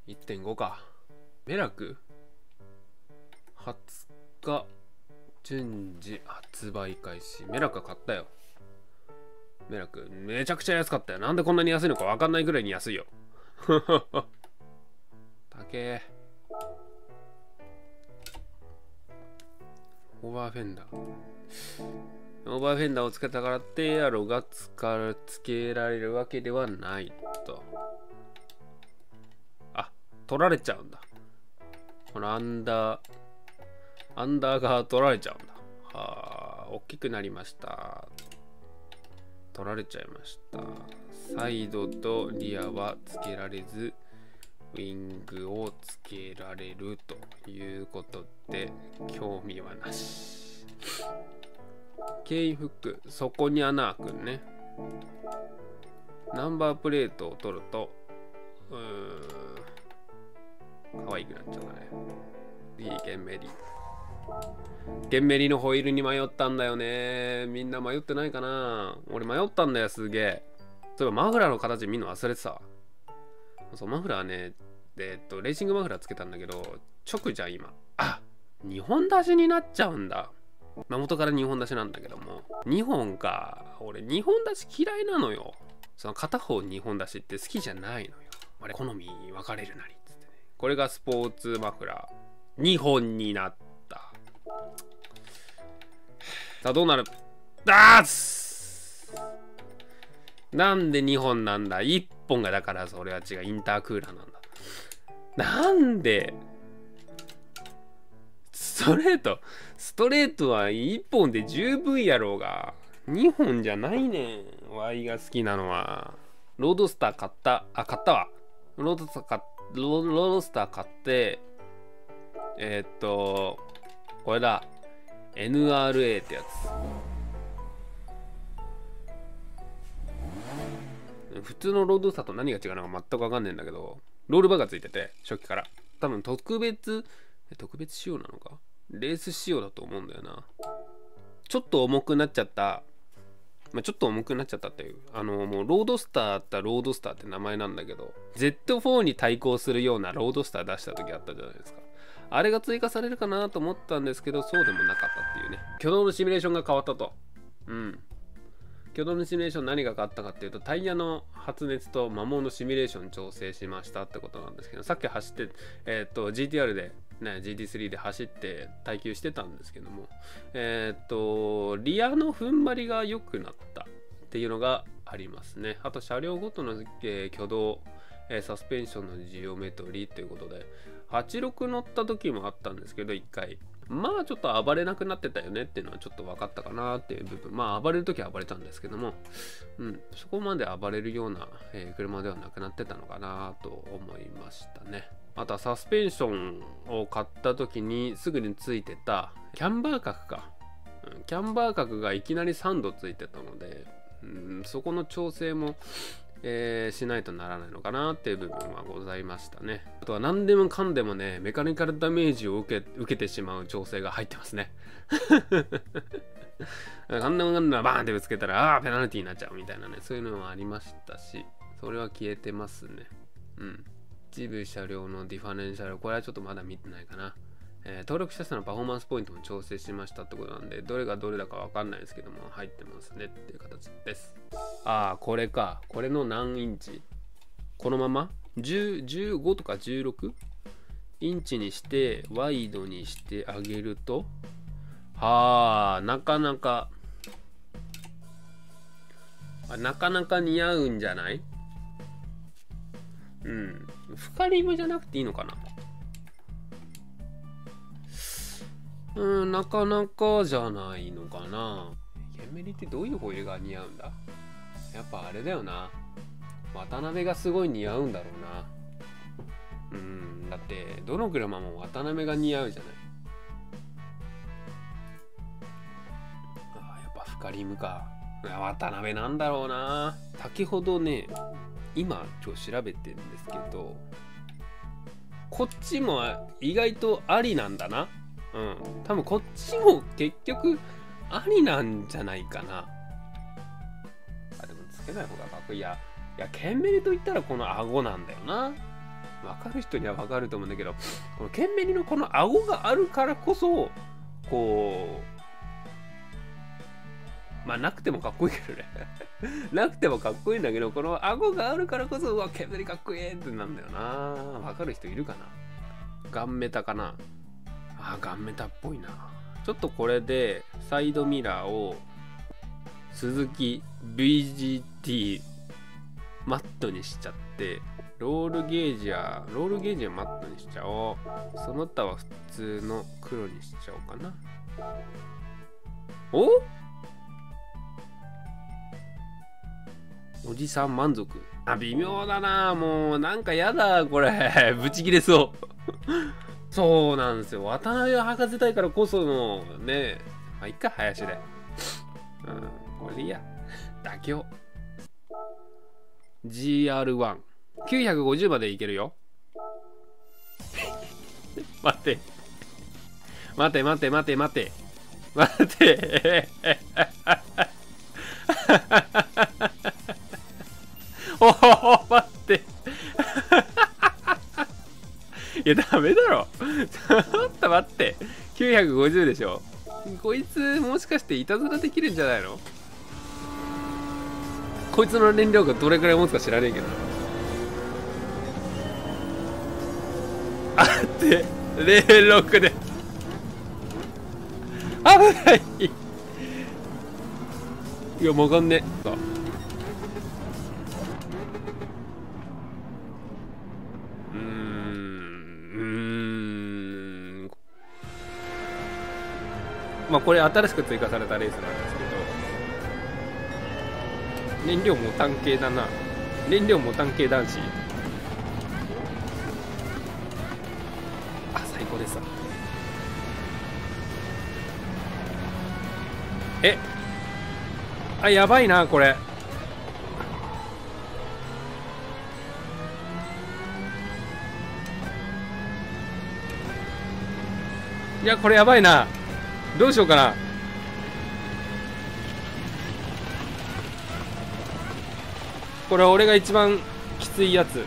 1.5 か。メラク20日順次発売開始。メラク買ったよ。メラクめちゃくちゃ安かったよ。なんでこんなに安いのか分かんないぐらいに安いよ。高え。オーバーフェンダー。オーバーフェンダーをつけたからってエアロがつけられるわけではないと。あ、取られちゃうんだ。このアンダーが取られちゃうんだ。はあ、大きくなりました。取られちゃいました。サイドとリアはつけられず、ウィングをつけられるということで、興味はなし。ケインフック、そこに穴開くね。ナンバープレートを取ると、可愛くなっちゃうね。いいゲンメリ。ゲンメリのホイールに迷ったんだよね。みんな迷ってないかな。俺迷ったんだよ、すげえ。そういえばマフラーの形見るの忘れてた。そう、マフラーね、レーシングマフラーつけたんだけど、直じゃん今。あ、2本出しになっちゃうんだ。まあ、元から2本出しなんだけども。2本か。俺2本出し嫌いなのよ。その片方2本出しって好きじゃないのよ。あれ好み分かれるなりっつってね。これがスポーツマフラー。2本になった。さあどうなる。なんで2本なんだ。1本がだからそれは違う。インタークーラーなんだ。なんでストレートは1本で十分やろうが。2本じゃないねん。ワイが好きなのは。ロードスター買った。買ったわ。ロードスター買って、これだ。NRA ってやつ。普通のロードスターと何が違うのか全く分かんないんだけど、ロールバーがついてて、初期から。多分特別仕様なのか、レース仕様だと思うんだよな。ちょっと重くなっちゃった。ちょっと重くなっちゃったっていう。もうロードスターってロードスターって名前なんだけど、Z4 に対抗するようなロードスター出した時あったじゃないですか。あれが追加されるかなと思ったんですけど、そうでもなかったっていうね。挙動のシミュレーションが変わったと。挙動のシミュレーション何が変わったかっていうと、タイヤの発熱と摩耗のシミュレーション調整しましたってことなんですけど、さっき走って、GTR で、ね、GT3 で走って耐久してたんですけども、リアの踏ん張りが良くなったっていうのがありますね。あと車両ごとの、挙動、サスペンションのジオメトリーということで、86乗った時もあったんですけど、1回。まあちょっと暴れなくなってたよねっていうのはちょっと分かったかなっていう部分。まあ暴れる時は暴れたんですけども、そこまで暴れるような、車ではなくなってたのかなと思いましたね。あとはサスペンションを買った時にすぐについてたキャンバー角か。キャンバー角がいきなり3度ついてたので、そこの調整もしないとならないのかなっていう部分はございましたね。あとは何でもかんでもね、メカニカルダメージを受けてしまう調整が入ってますね。何でもかんでもバーンってぶつけたらペナルティーになっちゃうみたいなね、そういうのもありましたし、それは消えてますね。一部車両のディファレンシャル、これはちょっとまだ見てないかな。登録者数のパフォーマンスポイントも調整しましたってことなんで、どれがどれだかわかんないですけども、入ってますねっていう形です。これか。これの何インチ？このまま15とか16インチにしてワイドにしてあげると、なかなか似合うんじゃない？深リムじゃなくていいのかな。なかなかじゃないのかな。ゲンメリってどういうホイールが似合うんだ？やっぱあれだよな。渡辺がすごい似合うんだろうな。だってどの車も渡辺が似合うじゃない。やっぱ深リムか。渡辺なんだろうな。先ほどね、今調べてるんですけど、こっちも意外とありなんだな。多分こっちも結局ありなんじゃないかな。でもつけない方がかっこいい。いやケンメリと言ったらこの顎なんだよな。 分かる人には分かると思うんだけど、このケンメリのこの顎があるからこそ、こう、まあなくてもかっこいいけどね。なくてもかっこいいんだけど、この顎があるからこそ、うわ、ケンメリかっこいいってなんだよな。分かる人いるかな。ガンメタかな。あ、ガンメタっぽいな。ちょっとこれで、サイドミラーを、鈴木 VGT マットにしちゃって、ロールゲージはマットにしちゃおう。その他は普通の黒にしちゃおうかな。おじさん満足。あ、微妙だな。もうなんかやだこれ。ブチ切れそう。そうなんですよ。渡辺を履かせたいからこそのね。まあいっか、林で。これでいいや。妥協。GR1。950までいけるよ。待って。待て。おお、待って。いや、ダメだろ。ちょっと待って。950でしょ。こいつ、もしかしていたずらできるんじゃないの？こいつの燃料がどれくらい持つか知らねえけど。あって、06で。危ない。いや、わかんねえ。まあこれ新しく追加されたレースなんですけど、燃料も単系だな。燃料も単系男子。あ、最高ですわ。あ、やばいなこれ。いや、これやばいな。どうしようかな。これ俺が一番きついやつ。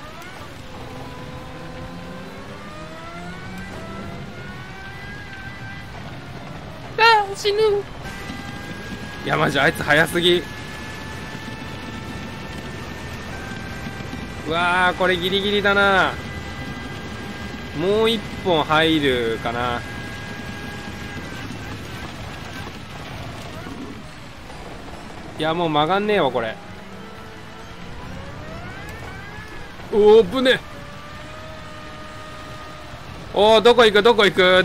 あー、死ぬ。いや、マジあいつ早すぎ。うわー、これギリギリだな。もう一本入るかな。いや、もう曲がんねえわこれ。おお、ぶね。おお、どこ行く。どこ行く。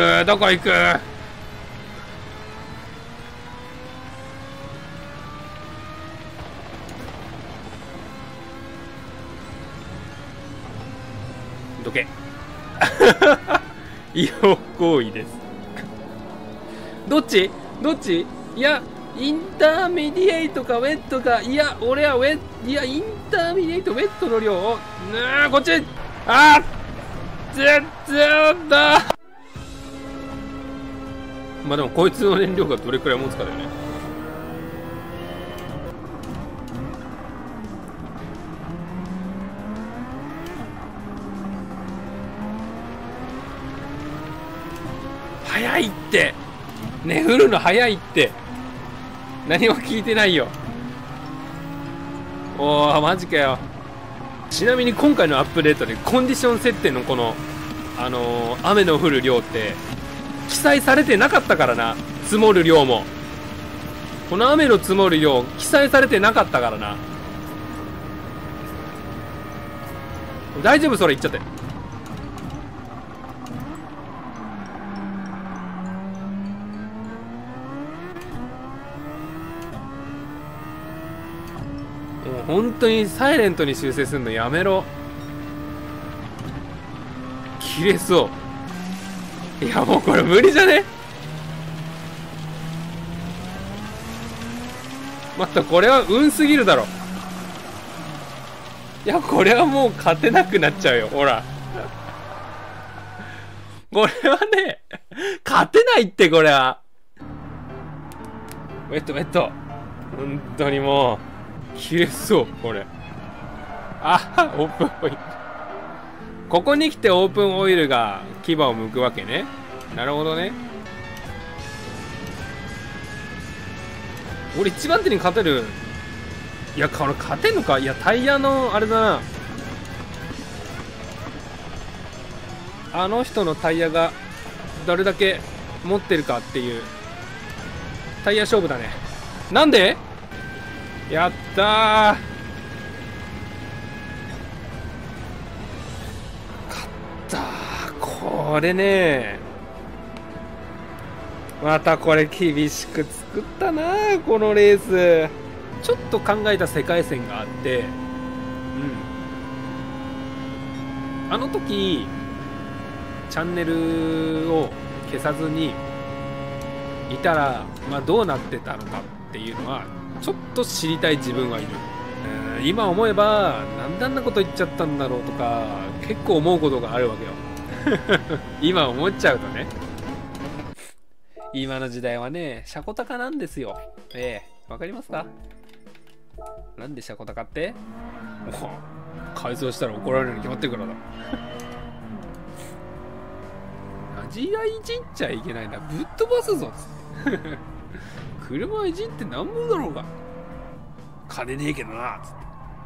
どけ。違法行為です。どっちいや、インターメディエイトかウェットか。いや、俺はインターメディエイトウェットの量を。こっち。あー、全然だ。まあでもこいつの燃料がどれくらい持つかだよね。早いってね、降るの早いって。何も聞いてないよ。おー、マジかよ。ちなみに今回のアップデートでコンディション設定のこの雨の降る量って記載されてなかったからな。積もる量も、この雨の積もる量記載されてなかったからな。大丈夫？それ言っちゃって。もう本当にサイレントに修正するのやめろ。切れそう。いや、もうこれ無理じゃね？待った、これは運すぎるだろ。いや、これはもう勝てなくなっちゃうよ。ほら。これはね、勝てないって、これは。ウェット。本当にもう、切れそう、これ。あ、オープンポイント。 ここに来てオープンオイルが牙を向くわけね。なるほどね。俺一番手に勝てる。いやこれ勝てんのか。いやタイヤのあれだな、あの人のタイヤがどれだけ持ってるかっていうタイヤ勝負だね。なんでやったー、勝ったー。これね、またこれ厳しく作ったなー、このレース。ちょっと考えた世界線があって、あの時チャンネルを消さずにいたら、まあ、どうなってたのかっていうのはちょっと知りたい自分はいる。今思えばなんであんなこと言っちゃったんだろうとか結構思うことがあるわけよ今思っちゃうとね。今の時代はねシャコタカなんですよ。わかりますか？なんでシャコタカって？改造したら怒られるに決まってるからだ味がいじっちゃいけないな、ぶっ飛ばすぞつって車いじってなんぼだろうが、金ねえけどなつって。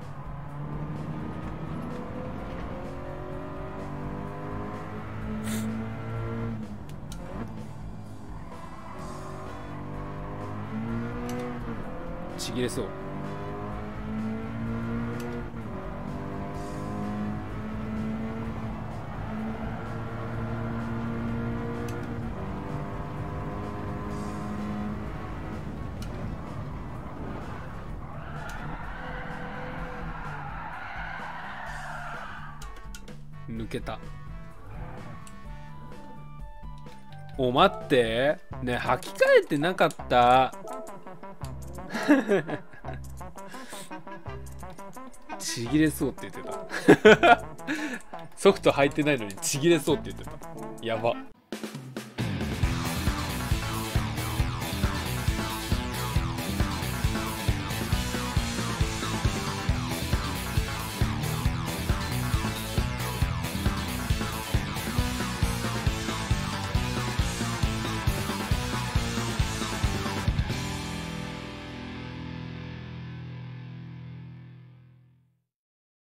ちぎれそう。抜けた。お待ってね、履き替えてなかったちぎれそうって言ってたソフト履いてないのにちぎれそうって言ってた。やば。